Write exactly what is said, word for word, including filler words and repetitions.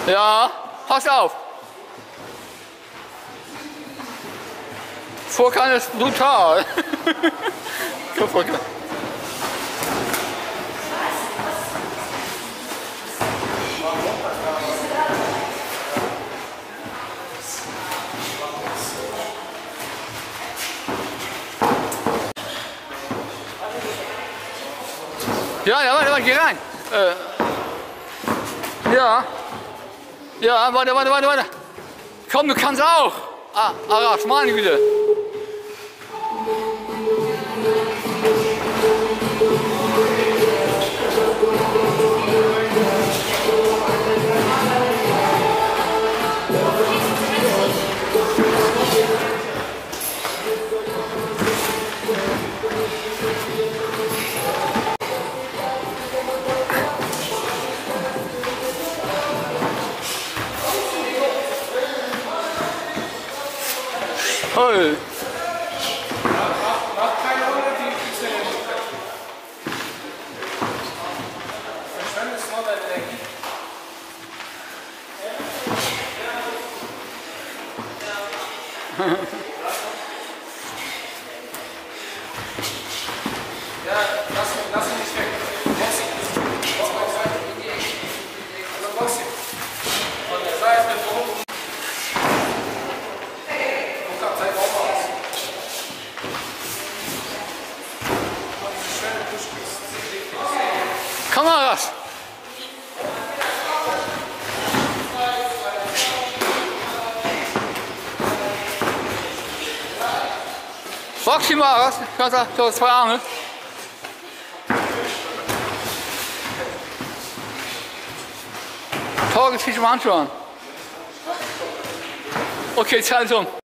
Ja, pass auf. Vorkant ist brutal. Ja, ja, warte, warte, geh rein. Äh, ja. Ja, warte, warte, warte, warte. Komm, du kannst auch. Ah, Arash, meine Güte. Toll. Macht keine Unterschied. Verschwendest nur deine Energie. Ja, lass, lass ihn nicht weg. Box ihn. Box auf Seite. Also box ihn. Von der Seite hoch. Komm mal raus. Box ihn mal raus. Kannst du so zwei Arme. Torge, zieh schon mal Handschuhe an. Okay, zahl es um.